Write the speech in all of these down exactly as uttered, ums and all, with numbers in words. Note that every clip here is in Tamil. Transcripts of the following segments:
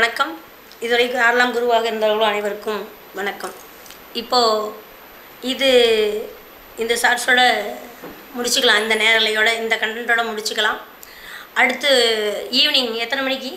வணக்கம். இதுவரைக்கும் ஆறாம் குருவாக இருந்தவர்களும் அனைவருக்கும் வணக்கம். இப்போது இது இந்த ஷார்ட்ஸோட முடிச்சுக்கலாம், இந்த நேரலையோட இந்த கண்டென்ட்டோட முடிச்சுக்கலாம். அடுத்து ஈவினிங் எத்தனை மணிக்கு?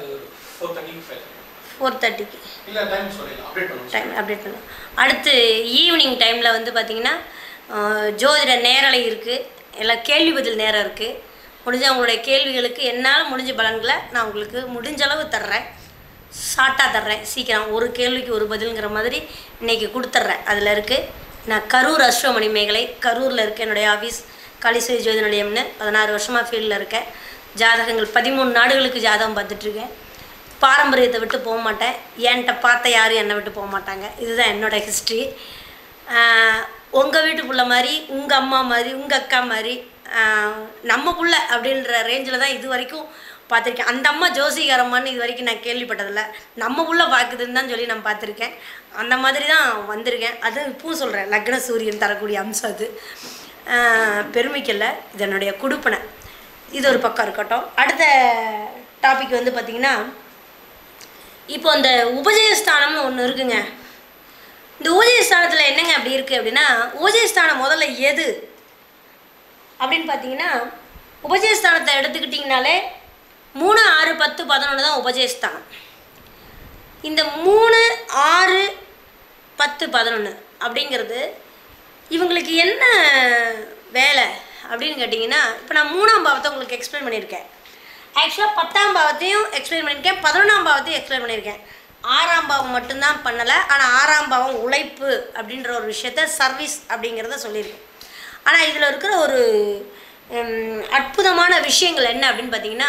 ஃபோர் தேர்ட்டிக்கு டைம் அப்டேட் பண்ணலாம். அடுத்து ஈவினிங் டைமில் வந்து பார்த்திங்கன்னா ஜோதிட நேரலை இருக்குது, எல்லாம் கேள்வி பதில் நேரம் இருக்குது. முடிஞ்ச அவங்களுடைய கேள்விகளுக்கு என்னால் முடிஞ்ச பலன்களை நான் உங்களுக்கு முடிஞ்ச அளவு தர்றேன், ஷார்ட்டாக தர்றேன், சீக்கிரம் ஒரு கேள்விக்கு ஒரு பதிலுங்கிற மாதிரி இன்றைக்கி கொடுத்துட்றேன். அதில் இருக்குது. நான் கரூர் அஸ்வமணி மேகலை, கரூரில் இருக்கேன். என்னுடைய ஆஃபீஸ் காளிஸ்வரி ஜோதி நிலையம்னு பதினாறு வருஷமாக ஃபீல்டில் இருக்கேன். ஜாதகங்கள் பதிமூணு நாடுகளுக்கு ஜாதகம் பார்த்துட்ருக்கேன். பாரம்பரியத்தை விட்டு போக மாட்டேன். என்கிட்ட பார்த்த யாரும் என்னை விட்டு போக மாட்டாங்க. இதுதான் என்னோடய ஹிஸ்ட்ரி. உங்கள் வீட்டு பிள்ளை மாதிரி, உங்கள் அம்மா மாதிரி, உங்கள் அக்கா மாதிரி, நம்ம புள்ள அப்படின்ற ரேஞ்சில் தான் இது வரைக்கும் பார்த்துருக்கேன். அந்த அம்மா ஜோசிகாரம்மான்னு இது வரைக்கும் நான் கேள்விப்பட்டதில்லை. நம்ம புள்ள பார்க்குதுன்னு தான் சொல்லி நான் பார்த்துருக்கேன். அந்த மாதிரி தான் வந்திருக்கேன். அது இப்பவும் சொல்கிறேன், லக்ன சூரியன் தரக்கூடிய அம்சம் அது. பெருமைக்கல்ல, இது என்னுடைய குடுப்பனை. இது ஒரு பக்கம் இருக்கட்டும். அடுத்த டாபிக் வந்து பார்த்திங்கன்னா, இப்போ இந்த உபஜயஸ்தானம்னு ஒன்று இருக்குங்க. இந்த உபஜயஸ்தானத்தில் என்னங்க அப்படி இருக்குது அப்படின்னா, உபஜயஸ்தானம் முதல்ல எது அப்படின்னு பார்த்தீங்கன்னா, உபஜயஸ்தானத்தை எடுத்துக்கிட்டிங்கனாலே மூணு ஆறு பத்து பதினொன்று தான் உபஜயஸ்தானம். இந்த மூணு ஆறு பத்து பதினொன்று அப்படிங்கிறது இவங்களுக்கு என்ன வேலை அப்படின்னு கேட்டிங்கன்னா, இப்போ நான் மூணாம் பாவத்தை உங்களுக்கு எக்ஸ்பிளைன் பண்ணியிருக்கேன். ஆக்சுவலாக பத்தாம் பாவத்தையும் எக்ஸ்பிளைன் பண்ணியிருக்கேன், பதினொன்றாம் பாவத்தையும் எக்ஸ்பிளைன் பண்ணியிருக்கேன். ஆறாம் பாவம் மட்டும்தான் பண்ணலை. ஆனால் ஆறாம் பாவம் உழைப்பு அப்படின்ற ஒரு விஷயத்த, சர்வீஸ் அப்படிங்கிறத சொல்லியிருக்கேன். ஆனால் இதில் இருக்கிற ஒரு அற்புதமான விஷயங்கள் என்ன அப்படின்னு பார்த்தீங்கன்னா,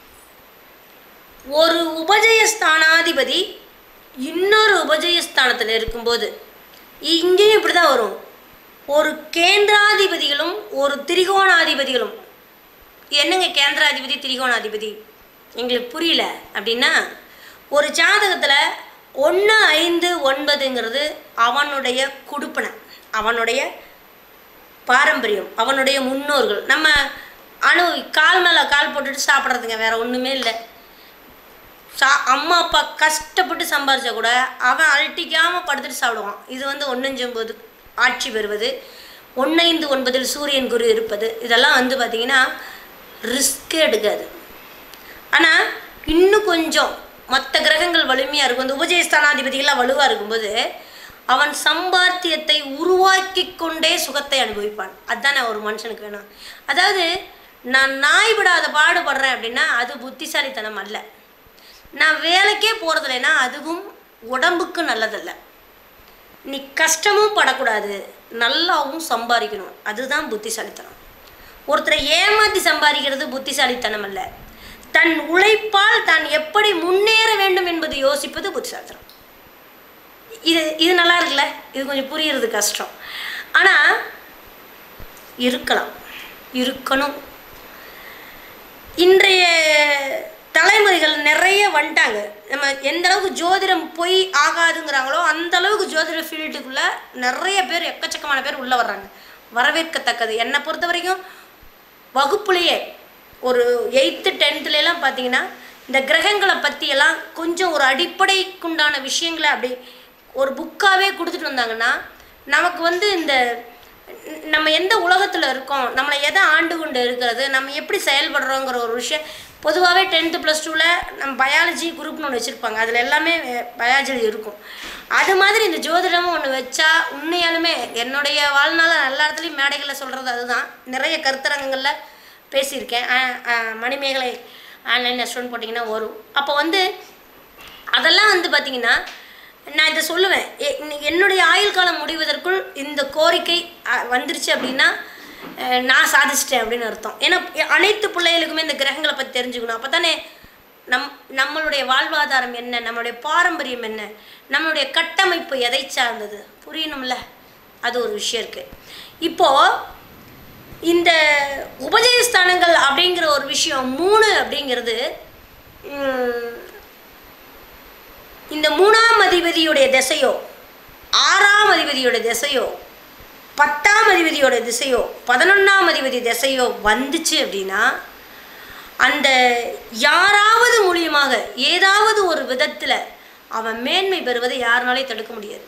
ஒரு உபஜயஸ்தானாதிபதி இன்னொரு உபஜயஸ்தானத்தில் இருக்கும்போது இங்கேயும் இப்படி தான் வரும். ஒரு கேந்திராதிபதிகளும் ஒரு திரிகோணாதிபதிகளும். என்னங்க கேந்திராதிபதி திரிகோணாதிபதி எங்களுக்கு புரியல அப்படின்னா, ஒரு ஜாதகத்தில் ஒன்று ஐந்து ஒன்பதுங்கிறது அவனுடைய குடுப்பனை, அவனுடைய பாரம்பரியம், அவனுடைய முன்னோர்கள். நம்ம அணு கால் மேலே கால் போட்டுட்டு சாப்பிட்றதுங்க, வேறு ஒன்றுமே இல்லை. சா அம்மா அப்பா கஷ்டப்பட்டு சம்பாரிச்சா கூட அவன் அழட்டிக்காமல் படுத்துட்டு சாப்பிடுவான். இது வந்து ஒன்றஞ்சொம்பது ஆட்சி பெறுவது, ஒன்றைந்து ஒன்பதில் சூரியன் குரு இருப்பது, இதெல்லாம் வந்து பார்த்திங்கன்னா ரிஸ்க்கே எடுக்காது. ஆனால் இன்னும் கொஞ்சம் மற்ற கிரகங்கள் வலிமையாக இருக்கும். இந்த உபஜயஸ்தானாதிபதிகள்லாம் வலுவாக இருக்கும்போது அவன் சம்பாத்தியத்தை உருவாக்கி கொண்டே சுகத்தை அனுபவிப்பான். அதுதானே ஒரு மனுஷனுக்கு வேணும். அதாவது நான் நாய் விடாத பாடுபடுறேன் அப்படின்னா அது புத்திசாலித்தனம் அல்ல. நான் வேலைக்கே போகிறதில்லைன்னா அதுவும் உடம்புக்கு நல்லதில்லை. நீ கஷ்டமும் படக்கூடாது, நல்லாவும் சம்பாதிக்கணும், அதுதான் புத்திசாலித்தனம். ஒருத்தரை ஏமாற்றி சம்பாதிக்கிறது புத்திசாலித்தனம் அல்ல. தன் உழைப்பால் தான் எப்படி முன்னேற வேண்டும் என்பது யோசிப்பது புத்திசாலித்தனம். இது இது நல்லா இருக்குல்ல? இது கொஞ்சம் புரியுறது கஷ்டம். ஆனால் இருக்கலாம், இருக்கணும். இன்றைய தலைமுறைகள் நிறைய வந்துட்டாங்க. நம்ம எந்த அளவுக்கு ஜோதிடம் பொய் ஆகாதுங்கிறாங்களோ அந்த அளவுக்கு ஜோதிட ஃபீல்டுக்குள்ளே நிறைய பேர், எக்கச்சக்கமான பேர் உள்ளே வர்றாங்க. வரவேற்கத்தக்கது. என்னை பொறுத்த வரைக்கும் வகுப்புலேயே ஒரு எயித்து டென்த்துலலாம் பார்த்தீங்கன்னா இந்த கிரகங்களை பற்றியெல்லாம் கொஞ்சம் ஒரு அடிப்படைக்குண்டான விஷயங்களை அப்படி ஒரு புக்காகவே கொடுத்துட்டு வந்தாங்கன்னா, நமக்கு வந்து இந்த நம்ம எந்த உலகத்தில் இருக்கோம், நம்மளை எதை ஆண்டு கொண்டு இருக்கிறது, நம்ம எப்படி செயல்படுறோங்கிற ஒரு விஷயம். பொதுவாகவே டென்த்து ப்ளஸ் டூவில் நம்ம பயாலஜி குரூப்னு ஒன்று வச்சுருப்பாங்க, அதில் எல்லாமே பயாலஜி இருக்கும். அது மாதிரி இந்த ஜோதிடமும் ஒன்று வச்சா உண்மையாலுமே என்னுடைய வாழ்நாள் எல்லா இடத்துலையும் மேடைகளில் சொல்கிறது அதுதான். நிறைய கருத்தரங்கங்களில் பேசியிருக்கேன். மணிமேகலை ஆன்லைன் ரெஸ்டாரண்ட் போட்டிங்கன்னா வரும். அப்போ வந்து அதெல்லாம் வந்து பார்த்திங்கன்னா நான் இதை சொல்லுவேன், என்னுடைய ஆயுள் காலம் முடிவதற்குள் இந்த கோரிக்கை வந்துருச்சு அப்படின்னா நான் சாதிச்சிட்டேன் அப்படின்னு அர்த்தம். ஏன்னா அனைத்து பிள்ளைகளுக்குமே இந்த கிரகங்களை பற்றி தெரிஞ்சுக்கணும். அப்போ தானே நம் நம்மளுடைய வாழ்வாதாரம் என்ன, நம்மளுடைய பாரம்பரியம் என்ன, நம்மளுடைய கட்டமைப்பு எதை சார்ந்தது புரியணும்ல. அது ஒரு விஷயம் இருக்குது. இப்போது இந்த உபஜயஸ்தானங்கள் அப்படிங்கிற ஒரு விஷயம் மூணு அப்படிங்கிறது, இந்த மூணாம் அதிபதியுடைய திசையோ ஆறாம் அதிபதியோட திசையோ பத்தாம் அதிபதியோட திசையோ பதினொன்றாம் அதிபதி திசையோ வந்துச்சு அப்படின்னா அந்த யாராவது மூலியமாக ஏதாவது ஒரு விதத்தில் அவன் மேன்மை பெறுவதை யாருனாலையும் தடுக்க முடியாது.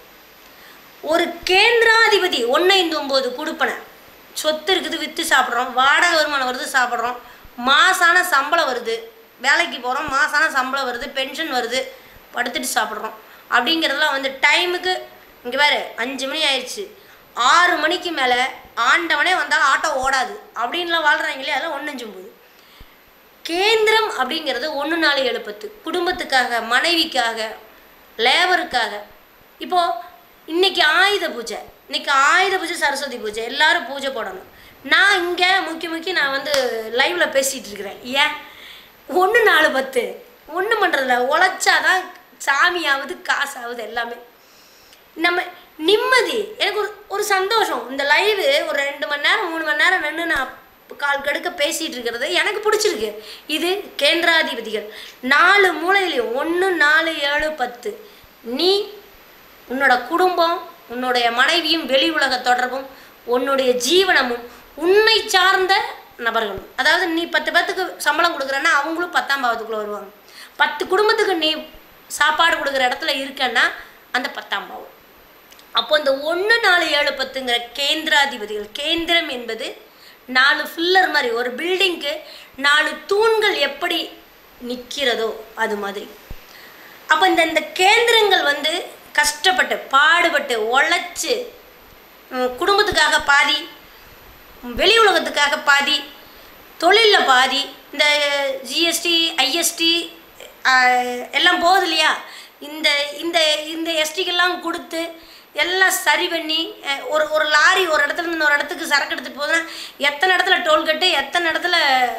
ஒரு கேந்திராதிபதி ஒன்று ஐந்து ஒம்பது கொடுப்பனை, சொத்து இருக்குது விற்று சாப்பிட்றோம், வாடகை வருமானம் வருது சாப்பிட்றோம், மாசான சம்பளம் வருது, வேலைக்கு போகிறோம், மாசான சம்பளம் வருது, பென்ஷன் வருது, படுத்துட்டு சாப்பிட்றோம். அப்படிங்கிறதுலாம் வந்து டைமுக்கு இங்கே வேறு அஞ்சு மணி ஆயிடுச்சு, ஆறு மணிக்கு மேலே ஆண்டவனே வந்தாலும் ஆட்டோ ஓடாது அப்படின்லாம் வாழ்கிறாங்களே, அதெல்லாம் ஒன்று அஞ்சு ஒம்பது. கேந்திரம் அப்படிங்கிறது ஒன்று நாலு ஏழு பத்து, குடும்பத்துக்காக, மனைவிக்காக, லேபருக்காக. இப்போது இன்றைக்கி ஆயுத பூஜை, இன்றைக்கி ஆயுத பூஜை, சரஸ்வதி பூஜை, எல்லோரும் பூஜை போடணும். நான் இங்கே முக்கிய முக்கிய நான் வந்து லைவில் பேசிகிட்டு இருக்கிறேன். ஏன் ஒன்று நாலு பத்து ஒன்றும் பண்ணுறதில்ல, உழைச்சாதான் சாமியாவது காசாவது எல்லாமே. நம்ம நிம்மதி, எனக்கு ஒரு ஒரு சந்தோஷம். இந்த லைவு ஒரு ரெண்டு மணி நேரம் மூணு மணி நேரம் நின்று நான் கால் கடுக்க பேசிகிட்டு இருக்கிறது எனக்கு பிடிச்சிருக்கு. இது கேந்திராதிபதிகள் நாலு மூலையிலையும் ஒன்று நாலு ஏழு பத்து. நீ உன்னோட குடும்பம், உன்னுடைய மனைவியும், வெளி உலக தொடர்பும், உன்னுடைய ஜீவனமும், உன்னை சார்ந்த நபர்களும். அதாவது நீ பத்து பேத்துக்கு சம்பளம் கொடுக்குறன்னா அவங்களும் பத்தாம் பாவத்துக்குள்ளே வருவாங்க. பத்து குடும்பத்துக்கு நீ சாப்பாடு கொடுக்குற இடத்துல இருக்கன்னா அந்த பத்தாம் பாவம். அப்போ இந்த ஒன்று நாலு ஏழு பத்துங்கிற கேந்திராதிபதிகள், கேந்திரம் என்பது நாலு ஃபில்லர் மாதிரி, ஒரு பில்டிங்க்கு நாலு தூண்கள் எப்படி நிற்கிறதோ அது மாதிரி. அப்போ இந்த இந்த கேந்திரங்கள் வந்து கஷ்டப்பட்டு பாடுபட்டு உழைச்சி குடும்பத்துக்காக பாதி, வெளி உலகத்துக்காக பாதி, தொழிலில் பாதி, இந்த ஜிஎஸ்டி ஐஎஸ்டி எல்லாம் போகுது இல்லையா, இந்த இந்த இந்த எஸ்டிக்கெல்லாம் கொடுத்து எல்லாம் சரி பண்ணி ஒரு ஒரு லாரி ஒரு இடத்துல இருந்து ஒரு இடத்துக்கு சரக்கு எடுத்துகிட்டு போகுதுன்னா எத்தனை இடத்துல டோல்கட்டு, எத்தனை இடத்துல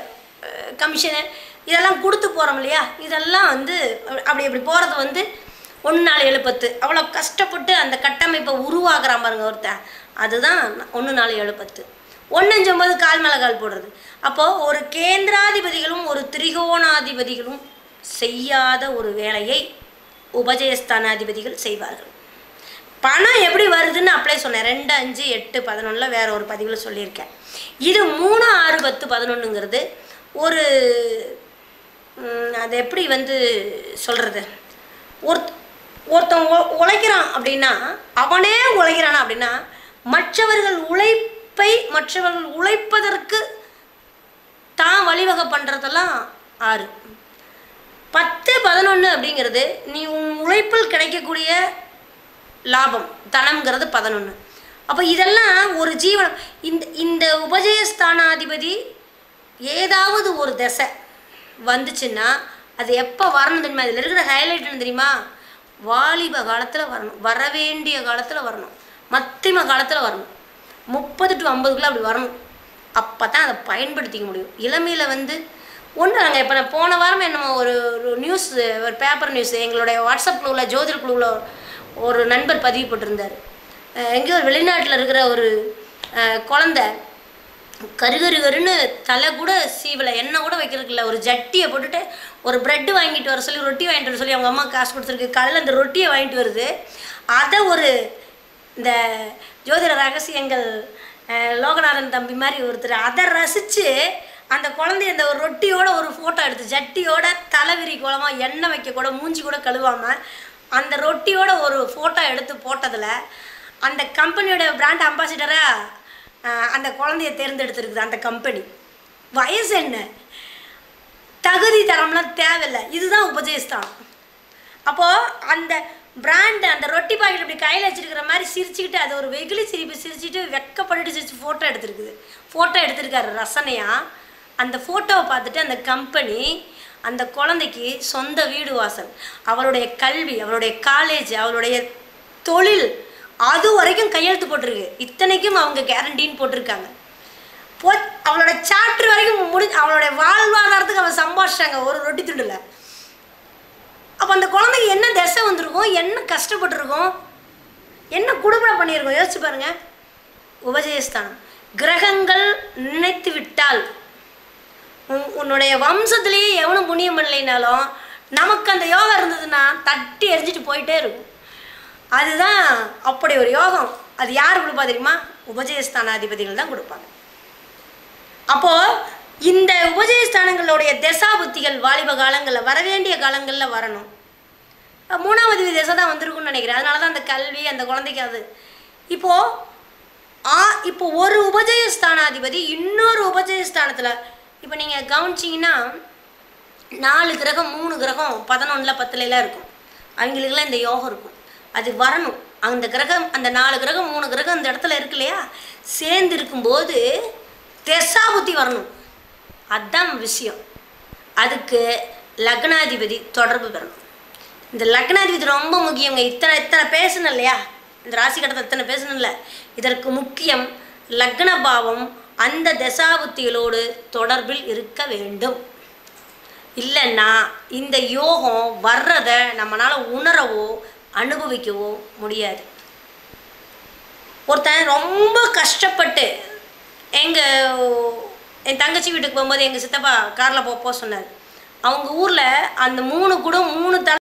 கமிஷனு, இதெல்லாம் கொடுத்து போகிறோம் இல்லையா. இதெல்லாம் வந்து அப்படி அப்படி போகிறது வந்து ஒன்று நாலு ஏழு பத்து. அவ்வளோ கஷ்டப்பட்டு அந்த கட்டமைப்பை உருவாக்குறான் பாருங்க ஒருத்தன், அதுதான் ஒன்று நாலு ஏழு பத்து. ஒன்று அஞ்சு ஒம்பது கால் மேலே கால் போடுறது. அப்போது ஒரு கேந்திராதிபதிகளும் ஒரு திரிகோணாதிபதிகளும் செய்யாத ஒரு வேலையை உபஜயஸ்தானாதிபதிகள் செய்வார்கள். பணம் எப்படி வருதுன்னு அப்ளை சொன்னேன், ரெண்டு அஞ்சு எட்டு பதினொன்றில் வேற ஒரு பதிவில் சொல்லியிருக்கேன். இது மூணு ஆறு பத்து பதினொன்றுங்கிறது ஒரு அது எப்படி வந்து சொல்கிறது, ஒரு ஒருத்தன் உழைக்கிறான் அப்படின்னா, அவனே உழைக்கிறானா அப்படின்னா, மற்றவர்கள் உழைப்பை மற்றவர்கள் உழைப்பதற்கு தான் வழிவகை பண்ணுறதெல்லாம் ஆறு. பத்து பதினொன்று அப்படிங்கிறது நீ உன் உழைப்பில் கிடைக்கக்கூடிய லாபம், தனம்ங்கிறது பதினொன்று. அப்போ இதெல்லாம் ஒரு ஜீவனம். இந்த இந்த உபஜயஸ்தானாதிபதி ஏதாவது ஒரு தசை வந்துச்சுன்னா அது எப்போ வரணும் தெரியுமா? இதில் இருக்கிற ஹைலைட் என்ன தெரியுமா? வாலிப காலத்தில் வரணும், வர வேண்டிய காலத்தில் வரணும், மத்தியம காலத்தில் வரணும், முப்பது டு ஐம்பதுக்குள்ளே அப்படி வரணும். அப்போ தான் அதை பயன்படுத்திக்க முடியும். இளமையில் வந்து ஒன்று நாங்கள் இப்போ நான் போன வாரம் என்னமோ ஒரு ஒரு நியூஸ், ஒரு பேப்பர் நியூஸ் எங்களுடைய வாட்ஸ்அப் குழுவில், ஜோதிட குழுவில் ஒரு நண்பர் பதிவு போட்டிருந்தார். எங்கேயோ ஒரு வெளிநாட்டில் இருக்கிற ஒரு குழந்த கருகருகருன்னு தலை கூட சீவலை, எண்ணெய் கூட வைக்கிறதுக்கு இல்லை, ஒரு ஜட்டியை போட்டுட்டு ஒரு ப்ரெட்டு வாங்கிட்டு வர சொல்லி, ரொட்டி வாங்கிட்டு வர சொல்லி அவங்க அம்மா காசு கொடுத்துருக்கு. காலையில் அந்த ரொட்டியை வாங்கிட்டு வருது. அதை ஒரு இந்த ஜோதிட ரகசியங்கள் லோகநாதன் தம்பி மாதிரி ஒருத்தர் அதை ரசித்து அந்த குழந்தைய அந்த ஒரு ரொட்டியோட ஒரு ஃபோட்டோ எடுத்து, ஜட்டியோட தலைவிரி கோலமாக எண்ணெய் வைக்க கூட மூஞ்சி கூட கழுவாமல் அந்த ரொட்டியோட ஒரு ஃபோட்டோ எடுத்து போட்டதில் அந்த கம்பெனியோட பிராண்ட் அம்பாசிடராக அந்த குழந்தைய தேர்ந்தெடுத்துருக்குது அந்த கம்பெனி. வயசு என்ன, தகுதி தரம்லாம் தேவையில்லை, இதுதான் உபஜயஸ்தானம். அப்போது அந்த பிராண்டு அந்த ரொட்டி பாக்கெட் இப்படி கையில் வச்சுருக்கிற மாதிரி சிரிச்சுக்கிட்டு, அது ஒரு வெகுளி சிரிப்பு சிரிச்சுட்டு வெக்கப்பட்டுட்டு சிரிச்சு ஃபோட்டோ எடுத்துருக்குது. ஃபோட்டோ எடுத்திருக்காரு ரசனையாக. அந்த ஃபோட்டோவை பார்த்துட்டு அந்த கம்பெனி அந்த குழந்தைக்கு சொந்த வீடு வாசல், அவளுடைய கல்வி, அவளுடைய காலேஜ், அவளுடைய தொழில், அது வரைக்கும் கையெழுத்து போட்டிருக்கு. இத்தனைக்கும் அவங்க கேரண்டின்னு போட்டிருக்காங்க. போ அவளோட சாப்டர் வரைக்கும் முடி அவளுடைய வாழ்வாதாரத்துக்கு அவள் சம்பாதிச்சாங்க ஒரு ரொட்டி துண்டில். அப்போ அந்த குழந்தைக்கு என்ன தசை வந்திருக்கும், என்ன கஷ்டப்பட்டுருக்கும், என்ன குடும்பம் பண்ணியிருக்கோம், யோசிச்சு பாருங்க. உபஜயஸ்தானம் கிரகங்கள் நினைத்து விட்டால் உன்னுடைய வம்சத்துலேயே எவனும் புண்ணியம் பண்ணலைனாலும் நமக்கு அந்த யோகம் இருந்ததுன்னா தட்டி எரிஞ்சிட்டு போயிட்டே இருக்கும். அதுதான் அப்படி ஒரு யோகம். அது யார் கொடுப்பா தெரியுமா? உபஜயஸ்தானாதிபதிகள் தான் கொடுப்பாங்க. அப்போது இந்த உபஜயஸ்தானங்களுடைய தசா புத்திகள் வாலிப காலங்களில் வர வேண்டிய காலங்களில் வரணும். மூணாவது திசை தான் வந்திருக்குன்னு நினைக்கிறேன். அதனால தான் அந்த கல்வி அந்த குழந்தைக்கு அது இப்போது ஆ இப்போ ஒரு உபஜயஸ்தானாதிபதி இன்னொரு உபஜயஸ்தானத்தில் இப்போ நீங்கள் கவனிச்சிங்கன்னா நாலு கிரகம் மூணு கிரகம் பதினொன்றில் பத்துலலாம் இருக்கும். அவங்களுக்கெல்லாம் இந்த யோகம் இருக்கும். அது வரணும். அந்த கிரகம் அந்த நாலு கிரகம் மூணு கிரகம் அந்த இடத்துல இருக்கு இல்லையா, சேர்ந்து இருக்கும்போது தசா புத்தி வரணும். அதுதான் விஷயம். அதுக்கு லக்னாதிபதி தொடர்பு பெறணும். இந்த லக்னாதிபதி ரொம்ப முக்கியங்க. இத்தனை இத்தனை பேசணும் இல்லையா, இந்த ராசி கடத்தை இத்தனை பேசணும் இல்லை, இதற்கு முக்கியம் லக்ன பாவம் அந்த தசாபுத்திகளோடு தொடர்பில் இருக்க வேண்டும். இல்லைன்னா இந்த யோகம் வர்றதை நம்மளால் உணரவோ அனுபவிக்கவோ முடியாது. ஒருத்தன் ரொம்ப கஷ்டப்பட்டு எங்கள் என் தங்கச்சி வீட்டுக்கு போகும்போது எங்கள் சித்தப்பா காரில் போக சொன்னார். அவங்க ஊரில் அந்த மூணு கூட மூணு தலை